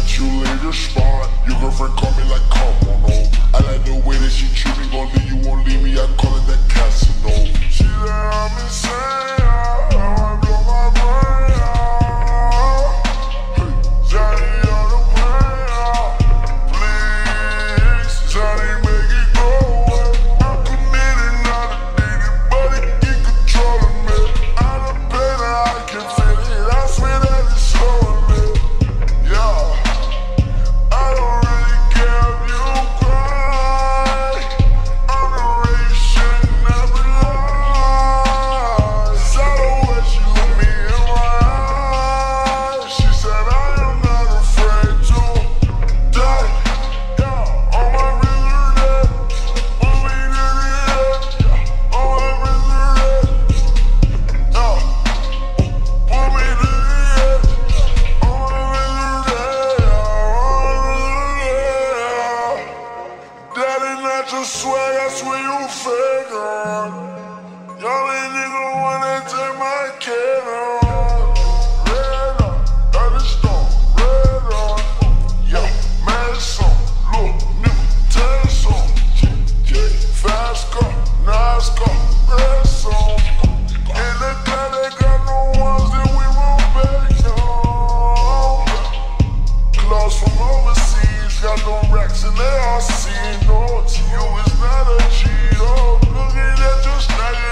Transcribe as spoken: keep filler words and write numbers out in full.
that you leave your spot. Your girlfriend call me like, come on, oh. I like the way that she treat me, gon' leave you, won't leave me, I call it that casino. She said I'm insane, I blow my brain out. Hey, Johnny on the plane out. Please, Johnny, make it go away. I'm committed, not addicted, but it keep controlling me. I'm a pain, I can feel it, I swear that it's slowing me. Yeah, I don't really care if you cry. I'm the racing every lie. I don't wish you look me in my eyes. She said I am not afraid to die. Yeah, on my river dead. Put me to the end. Yeah, on my river dead. Yeah, put me to the end. On my river dead. Daddy, not your swag, I swear you fake on. Y'all ain't nigga wanna take my kid on. Red on, got it storm, red on. Yo, mad song, look, nigga, ten song. Fast car, nice car, red song. In the car, they got no ones that we won't back on. Clothes from overseas, got no racks and they all see. No, to you is not a cheat. Oh, looking at your snagger.